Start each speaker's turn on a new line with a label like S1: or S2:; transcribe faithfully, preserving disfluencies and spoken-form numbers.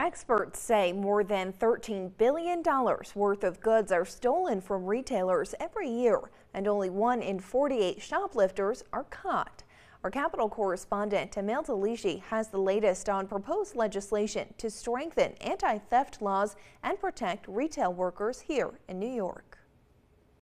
S1: Experts say more than thirteen billion dollars worth of goods are stolen from retailers every year, and only one in forty-eight shoplifters are caught. Our Capitol correspondent Tamil Talishi has the latest on proposed legislation to strengthen anti-theft laws and protect retail workers here in New York.